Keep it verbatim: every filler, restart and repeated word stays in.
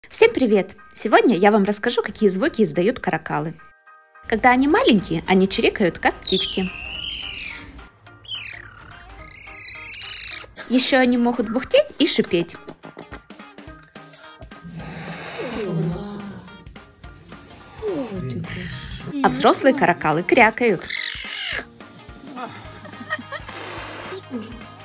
Всем привет! Сегодня я вам расскажу, какие звуки издают каракалы. Когда они маленькие, они чирикают, как птички. Еще они могут бухтеть и шипеть. А взрослые каракалы крякают.